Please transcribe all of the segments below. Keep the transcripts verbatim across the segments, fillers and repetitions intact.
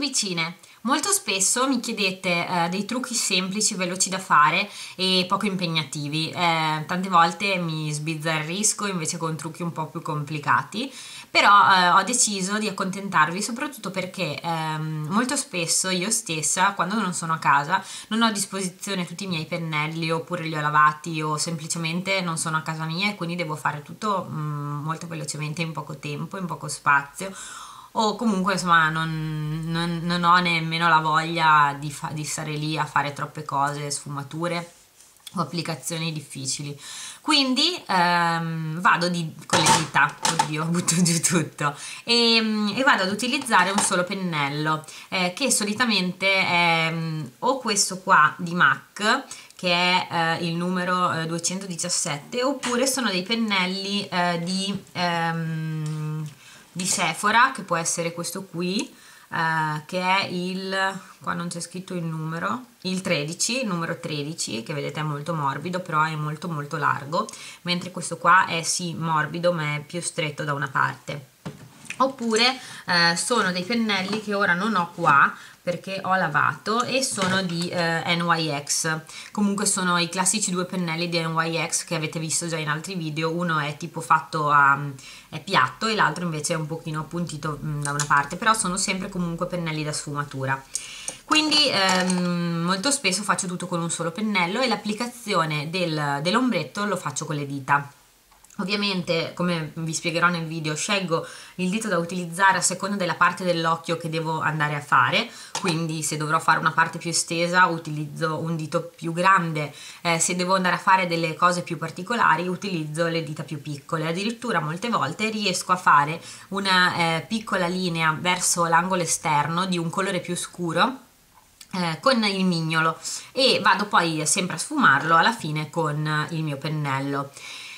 tubicine. Molto spesso mi chiedete eh, dei trucchi semplici, veloci da fare e poco impegnativi. Eh, tante volte mi sbizzarrisco invece con trucchi un po' più complicati, però eh, ho deciso di accontentarvi soprattutto perché ehm, molto spesso io stessa, quando non sono a casa, non ho a disposizione tutti i miei pennelli oppure li ho lavati o semplicemente non sono a casa mia e quindi devo fare tutto mm, molto velocemente in poco tempo, in poco spazio, o comunque insomma non, non- non ho nemmeno la voglia di, fa- di stare lì a fare troppe cose, sfumature o applicazioni difficili. Quindi ehm, vado di, con le dita, oddio, butto giù tutto, e, e vado ad utilizzare un solo pennello, eh, che solitamente è mm, o questo qua di MAC, che è eh, il numero eh, duecentodiciassette, oppure sono dei pennelli eh, di, ehm, di Sephora, che può essere questo qui, eh, che è il, qua non c'è scritto il numero, il tredici, il numero tredici, che vedete è molto morbido, però è molto molto largo, mentre questo qua è sì morbido ma è più stretto da una parte. Oppure eh, sono dei pennelli che ora non ho qua perché ho lavato e sono di eh, N Y X. Comunque sono i classici due pennelli di N Y X che avete visto già in altri video. Uno è tipo fatto a è piatto e l'altro invece è un pochino appuntito mh, da una parte, però sono sempre comunque pennelli da sfumatura. Quindi ehm, molto spesso faccio tutto con un solo pennello e l'applicazione del, dell'ombretto lo faccio con le dita. Ovviamente, come vi spiegherò nel video, scelgo il dito da utilizzare a seconda della parte dell'occhio che devo andare a fare, quindi se dovrò fare una parte più estesa utilizzo un dito più grande, eh, se devo andare a fare delle cose più particolari utilizzo le dita più piccole. Addirittura molte volte riesco a fare una eh, piccola linea verso l'angolo esterno di un colore più scuro eh, con il mignolo e vado poi sempre a sfumarlo alla fine con il mio pennello.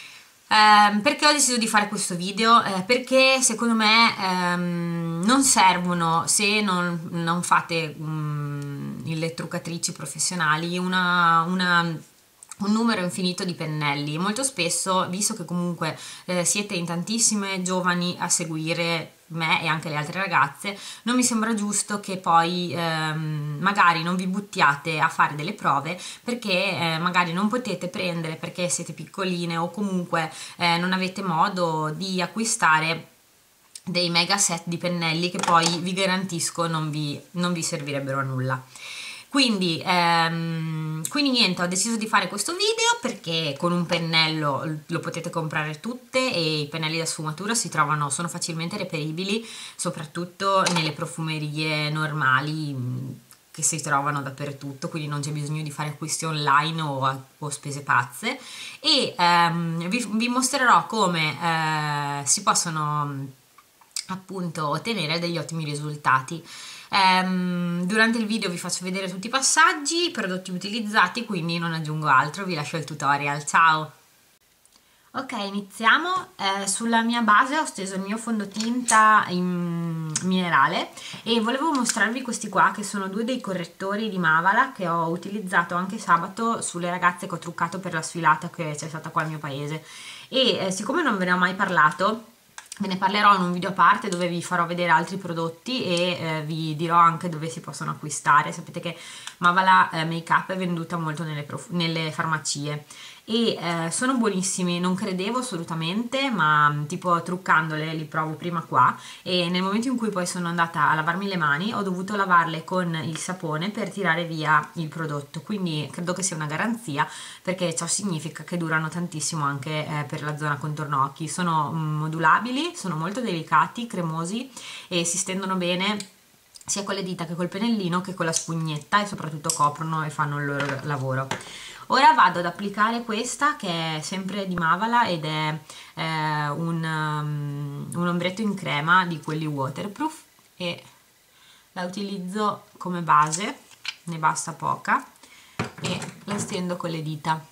Eh, perché ho deciso di fare questo video? Eh, perché secondo me ehm, non servono, se non, non fate um, le truccatrici professionali, una, una, un numero infinito di pennelli. Molto spesso, visto che comunque eh, siete in tantissime giovani a seguire me e anche le altre ragazze, non mi sembra giusto che poi ehm, magari non vi buttiate a fare delle prove perché eh, magari non potete prendere perché siete piccoline o comunque eh, non avete modo di acquistare dei mega set di pennelli che poi vi garantisco non vi, non vi servirebbero a nulla. Quindi, ehm, quindi niente, ho deciso di fare questo video perché con un pennello lo potete comprare tutte e i pennelli da sfumatura si trovano, sono facilmente reperibili, soprattutto nelle profumerie normali che si trovano dappertutto, quindi non c'è bisogno di fare acquisti online o, o spese pazze. E ehm, vi, vi mostrerò come eh, si possono appunto ottenere degli ottimi risultati. Um, durante il video vi faccio vedere tutti i passaggi, i prodotti utilizzati, quindi non aggiungo altro, vi lascio il tutorial. Ciao! Ok, iniziamo. Eh, sulla mia base ho steso il mio fondotinta in minerale e volevo mostrarvi questi qua che sono due dei correttori di Mavala che ho utilizzato anche sabato sulle ragazze che ho truccato per la sfilata che c'è stata qua al mio paese. E eh, siccome non ve ne ho mai parlato, ve ne parlerò in un video a parte dove vi farò vedere altri prodotti e eh, vi dirò anche dove si possono acquistare. Sapete che Mavala eh, Make Up è venduta molto nelle, nelle farmacie e eh, sono buonissimi, non credevo assolutamente, ma tipo truccandole li provo prima qua e nel momento in cui poi sono andata a lavarmi le mani ho dovuto lavarle con il sapone per tirare via il prodotto, quindi credo che sia una garanzia perché ciò significa che durano tantissimo anche eh, per la zona contorno occhi. Sono mm, modulabili, sono molto delicati, cremosi e si stendono bene sia con le dita che col pennellino che con la spugnetta e soprattutto coprono e fanno il loro lavoro. Ora vado ad applicare questa che è sempre di Mavala ed è eh, un, um, un ombretto in crema di quelli waterproof e la utilizzo come base, ne basta poca e la stendo con le dita.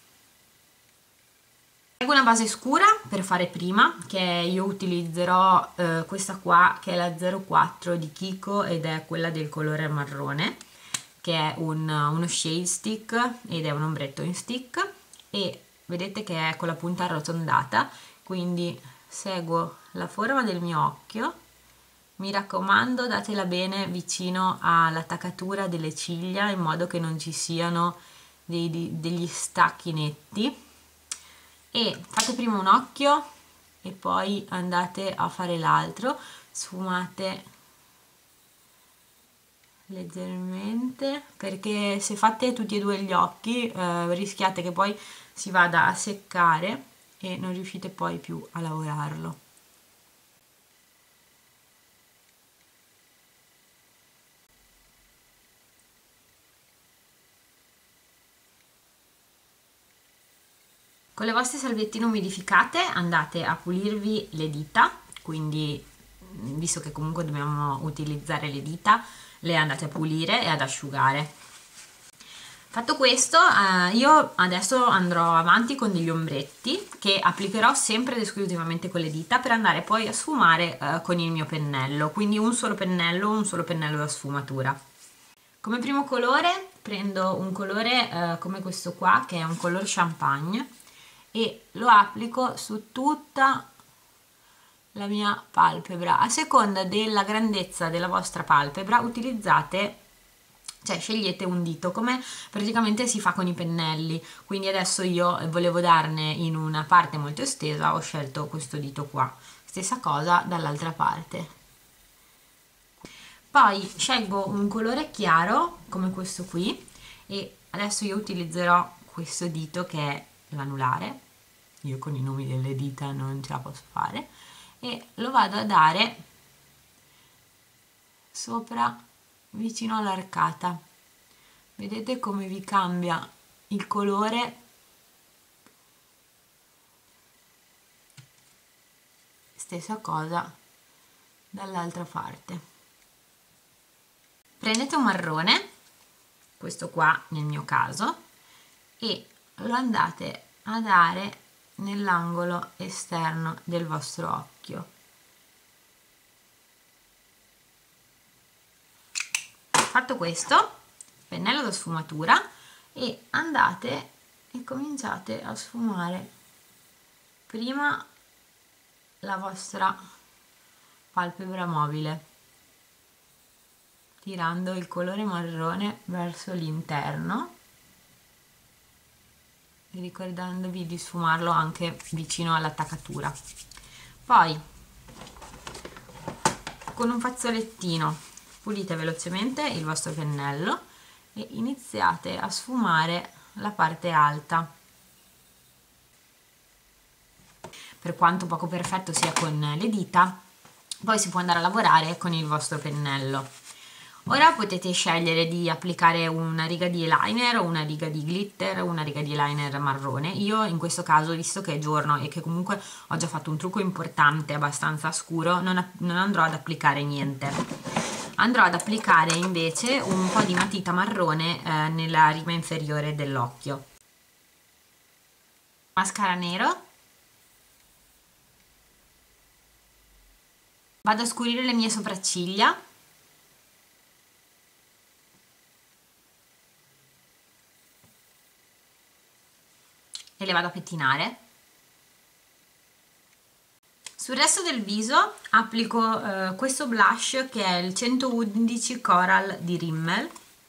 Scelgo una base scura per fare prima, che io utilizzerò eh, questa qua che è la zero quattro di Kiko ed è quella del colore marrone, che è un, uno shade stick ed è un ombretto in stick e vedete che è con la punta arrotondata, quindi seguo la forma del mio occhio Mi raccomando, datela bene vicino all'attaccatura delle ciglia in modo che non ci siano dei, degli stacchi netti, e fate prima un occhio e poi andate a fare l'altro, sfumate leggermente, perché se fate tutti e due gli occhi eh, rischiate che poi si vada a seccare e non riuscite poi più a lavorarlo. Con le vostre salviettine umidificate andate a pulirvi le dita, quindi visto che comunque dobbiamo utilizzare le dita, le andate a pulire e ad asciugare. Fatto questo, eh, io adesso andrò avanti con degli ombretti che applicherò sempre ed esclusivamente con le dita per andare poi a sfumare eh, con il mio pennello, quindi un solo pennello, un solo pennello da sfumatura. Come primo colore prendo un colore eh, come questo qua, che è un color champagne, e lo applico su tutta la mia palpebra. A seconda della grandezza della vostra palpebra utilizzate, cioè scegliete un dito, come praticamente si fa con i pennelli. Quindi adesso io volevo darne in una parte molto estesa, ho scelto questo dito qua. Stessa cosa dall'altra parte. Poi scelgo un colore chiaro come questo qui, e adesso io utilizzerò questo dito che è l'anulare. Io con i nomi delle dita non ce la posso fare, e lo vado a dare sopra vicino all'arcata. Vedete come vi cambia il colore? Stessa cosa dall'altra parte. Prendete un marrone, questo qua nel mio caso, e lo andate a dare nell'angolo esterno del vostro occhio. Fatto questo, pennello da sfumatura, e andate e cominciate a sfumare prima la vostra palpebra mobile, tirando il colore marrone verso l'interno, ricordandovi di sfumarlo anche vicino all'attaccatura. Poi con un fazzolettino pulite velocemente il vostro pennello e iniziate a sfumare la parte alta. Per quanto poco perfetto sia con le dita, poi si può andare a lavorare con il vostro pennello. Ora potete scegliere di applicare una riga di eyeliner o una riga di glitter, una riga di eyeliner marrone. Io in questo caso, visto che è giorno e che comunque ho già fatto un trucco importante abbastanza scuro, non, non andrò ad applicare niente. Andrò ad applicare invece un po' di matita marrone eh, nella riga inferiore dell'occhio. Mascara nero. Vado a scurire le mie sopracciglia. E le vado a pettinare. Sul resto del viso applico eh, questo blush che è il centoundici Coral di Rimmel.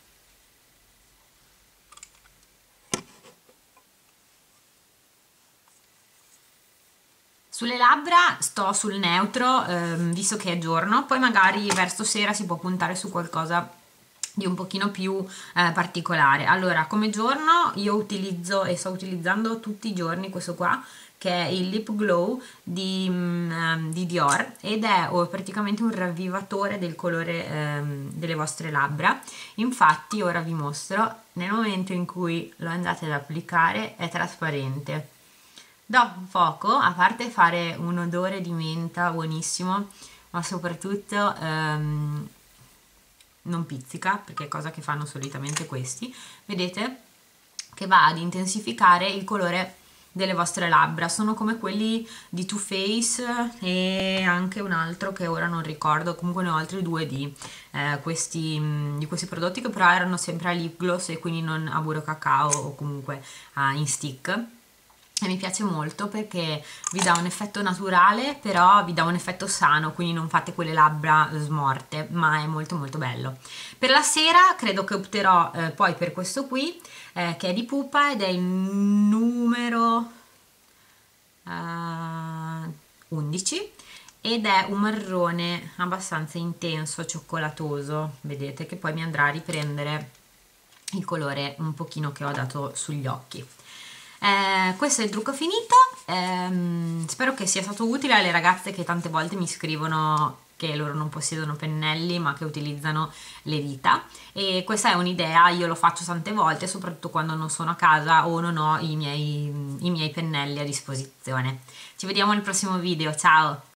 Sulle labbra sto sul neutro, ehm, visto che è giorno, poi magari verso sera si può puntare su qualcosa di un pochino più eh, particolare. Allora, come giorno io utilizzo e sto utilizzando tutti i giorni questo qua, che è il Lip Glow di, um, di Dior, ed è oh, praticamente un ravvivatore del colore um, delle vostre labbra. Infatti ora vi mostro, nel momento in cui lo andate ad applicare è trasparente. Dopo poco, a parte fare un odore di menta buonissimo, ma soprattutto um, non pizzica, perché è cosa che fanno solitamente questi, vedete che va ad intensificare il colore delle vostre labbra. Sono come quelli di Too Faced e anche un altro che ora non ricordo, comunque ne ho altri due di, eh, questi, di questi prodotti, che però erano sempre a lip gloss e quindi non a burro cacao o comunque uh, in stick. e mi piace molto perché vi dà un effetto naturale, però vi dà un effetto sano, quindi non fate quelle labbra smorte, ma è molto molto bello. Per la sera credo che opterò eh, poi per questo qui, eh, che è di Pupa ed è il numero uh, undici, ed è un marrone abbastanza intenso, cioccolatoso, vedete, che poi mi andrà a riprendere il colore un pochino che ho dato sugli occhi. Eh, questo è il trucco finito. Ehm, spero che sia stato utile alle ragazze che tante volte mi scrivono che loro non possiedono pennelli ma che utilizzano le dita, e questa è un'idea, io lo faccio tante volte soprattutto quando non sono a casa o non ho i miei, i miei pennelli a disposizione. Ci vediamo nel prossimo video, ciao!